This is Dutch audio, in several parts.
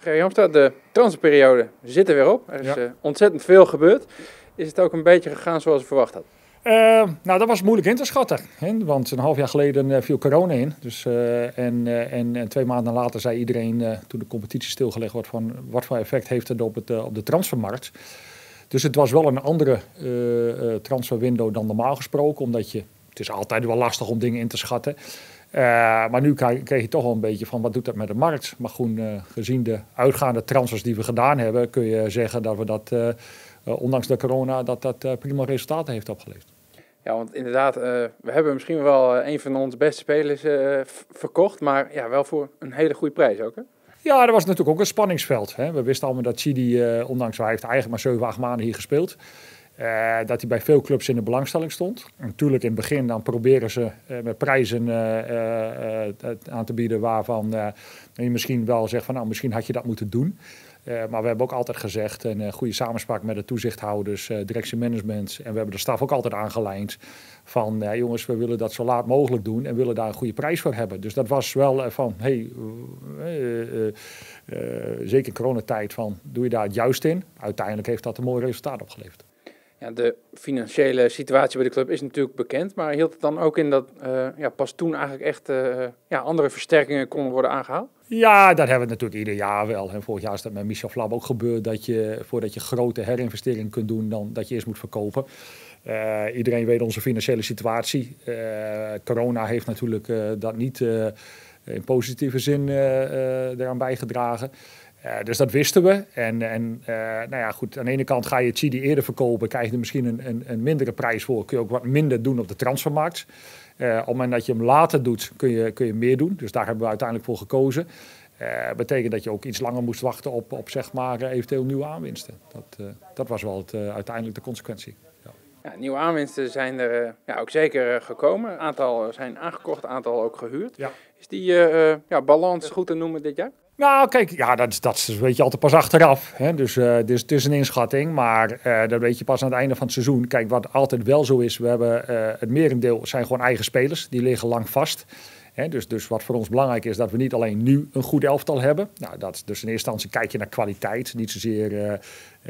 Gerry Hamstra, de transferperiode zit er weer op. Er is ontzettend veel gebeurd. Is het ook een beetje gegaan zoals je verwacht had? Nou, dat was moeilijk in te schatten. Hè? Want een half jaar geleden viel corona in. Dus, en 2 maanden later zei iedereen, toen de competitie stilgelegd wordt, van wat voor effect heeft het op de transfermarkt. Dus het was wel een andere transferwindow dan normaal gesproken. Omdat het is altijd wel lastig om dingen in te schatten. Maar nu kreeg je toch wel een beetje van wat doet dat met de markt. Maar goed, gezien de uitgaande transfers die we gedaan hebben, kun je zeggen dat we dat, ondanks de corona, dat prima resultaten heeft opgeleverd. Ja, want inderdaad, we hebben misschien wel een van onze beste spelers verkocht, maar ja, wel voor een hele goede prijs ook, hè? Ja, dat was natuurlijk ook een spanningsveld. Hè. We wisten allemaal dat Chidi, ondanks hij heeft eigenlijk maar 7, 8 maanden hier gespeeld, dat hij bij veel clubs in de belangstelling stond. En natuurlijk in het begin dan proberen ze met prijzen aan te bieden waarvan je misschien wel zegt van nou, misschien had je dat moeten doen. Maar we hebben ook altijd gezegd, een goede samenspraak met de toezichthouders, directiemanagement. En we hebben de staf ook altijd aangelijnd van jongens, we willen dat zo laat mogelijk doen en willen daar een goede prijs voor hebben. Dus dat was wel van, zeker in coronatijd, van doe je daar het juist in. Uiteindelijk heeft dat een mooi resultaat opgeleverd. Ja, de financiële situatie bij de club is natuurlijk bekend, maar hield het dan ook in dat pas toen eigenlijk echt andere versterkingen konden worden aangehaald? Ja, dat hebben we natuurlijk ieder jaar wel. En vorig jaar is dat met Michel Flab ook gebeurd, dat je voordat je grote herinvesteringen kunt doen, dan dat je eerst moet verkopen. Iedereen weet onze financiële situatie. Corona heeft natuurlijk dat niet in positieve zin eraan bijgedragen. Dus dat wisten we. En goed, aan de ene kant ga je Chidi eerder verkopen, krijg je er misschien een mindere prijs voor. Kun je ook wat minder doen op de transfermarkt. Op het moment dat je hem later doet, kun je meer doen. Dus daar hebben we uiteindelijk voor gekozen. Betekent dat je ook iets langer moest wachten op zeg maar, eventueel nieuwe aanwinsten. Dat was wel uiteindelijk de consequentie. Ja. Ja, nieuwe aanwinsten zijn er ook zeker gekomen. Een aantal zijn aangekocht, een aantal ook gehuurd. Ja. Is die balans goed te noemen dit jaar? Nou, kijk, ja, dat weet je altijd pas achteraf. Hè? Dus het is een inschatting, maar dat weet je pas aan het einde van het seizoen. Kijk, wat altijd wel zo is, we hebben het merendeel zijn gewoon eigen spelers. Die liggen lang vast. Hè? Dus wat voor ons belangrijk is, dat we niet alleen nu een goed elftal hebben. Nou, dus in eerste instantie kijk je naar kwaliteit. Niet zozeer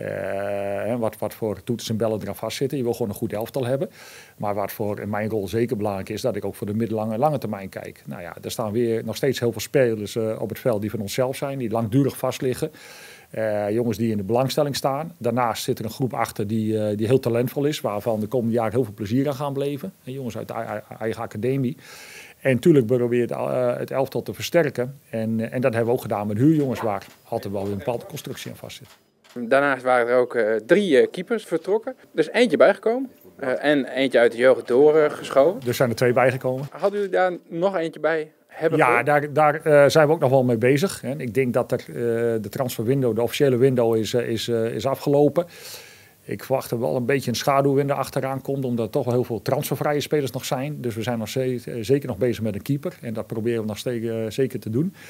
wat voor toeters en bellen eraan vastzitten. Je wil gewoon een goed elftal hebben. Maar wat voor in mijn rol zeker belangrijk is, dat ik ook voor de middellange en lange termijn kijk. Nou ja, er staan weer nog steeds heel veel spelers op het veld die van onszelf zijn. Die langdurig vastliggen. Jongens die in de belangstelling staan. Daarnaast zit er een groep achter die heel talentvol is. Waarvan de komende jaren heel veel plezier aan gaan beleven. En jongens uit de eigen academie. En natuurlijk proberen we het elftal te versterken. En dat hebben we ook gedaan met huurjongens waar altijd wel een bepaalde constructie aan vastzit. Daarnaast waren er ook 3 keepers vertrokken. Er is eentje bijgekomen en eentje uit de jeugd doorgeschoven. Dus zijn er 2 bijgekomen. Hadden jullie daar nog eentje bij hebben? Ja, daar zijn we ook nog wel mee bezig. Ik denk dat de transferwindow, de officiële window is afgelopen. Ik verwacht er wel een beetje een schaduwwindow achteraan komt, omdat er toch wel heel veel transfervrije spelers nog zijn. Dus we zijn nog zeker nog bezig met een keeper. En dat proberen we nog zeker te doen.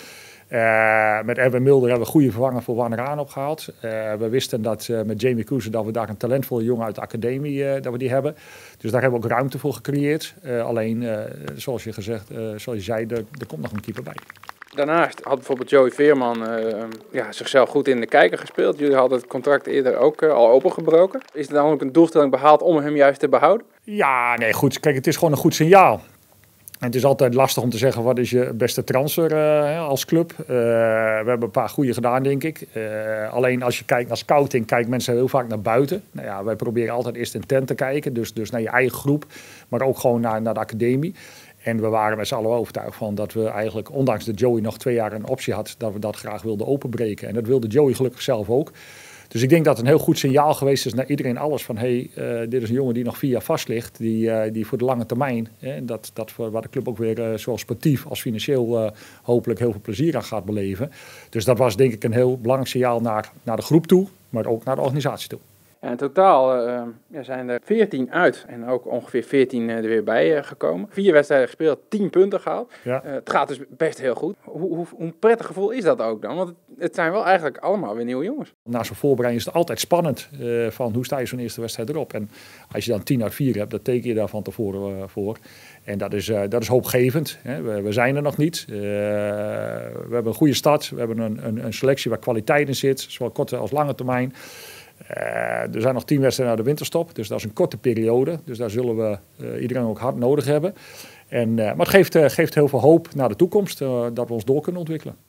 Met Erwin Mulder hebben we goede vervanger voor Wanneraan opgehaald. We wisten dat met Jamie Koesen dat we daar een talentvolle jongen uit de academie dat we die hebben. Dus daar hebben we ook ruimte voor gecreëerd. Alleen, zoals je zei, er komt nog een keeper bij. Daarnaast had bijvoorbeeld Joey Veerman zichzelf goed in de kijker gespeeld. Jullie hadden het contract eerder ook al opengebroken. Is er dan ook een doelstelling behaald om hem juist te behouden? Ja, nee, goed. Kijk, het is gewoon een goed signaal. En het is altijd lastig om te zeggen wat is je beste transfer als club. We hebben een paar goede gedaan, denk ik. Alleen als je kijkt naar scouting, kijken mensen heel vaak naar buiten. Nou ja, wij proberen altijd eerst in tent te kijken. Dus naar je eigen groep, maar ook gewoon naar de academie. En we waren met z'n allen overtuigd van dat we eigenlijk, ondanks dat Joey nog 2 jaar een optie had, dat we dat graag wilden openbreken. En dat wilde Joey gelukkig zelf ook. Dus ik denk dat het een heel goed signaal geweest is naar iedereen alles van dit is een jongen die nog 4 jaar vast ligt, die voor de lange termijn, waar de club ook weer zowel sportief als financieel hopelijk heel veel plezier aan gaat beleven. Dus dat was denk ik een heel belangrijk signaal naar de groep toe, maar ook naar de organisatie toe. Ja, in totaal zijn er 14 uit en ook ongeveer 14 er weer bij gekomen. 4 wedstrijden gespeeld, 10 punten gehaald. Ja. Het gaat dus best heel goed. Hoe prettig gevoel is dat ook dan? Want het zijn wel eigenlijk allemaal weer nieuwe jongens. Na zo'n voorbereiding is het altijd spannend van hoe sta je zo'n eerste wedstrijd erop. En als je dan 10 uit 4 hebt, dat teken je daar van tevoren voor. En dat is hoopgevend. Hè. We zijn er nog niet. We hebben een goede start. We hebben een selectie waar kwaliteit in zit, zowel korte als lange termijn. Er zijn nog 10 wedstrijden naar de winterstop, dus dat is een korte periode. Dus daar zullen we iedereen ook hard nodig hebben. Maar het geeft heel veel hoop naar de toekomst, dat we ons door kunnen ontwikkelen.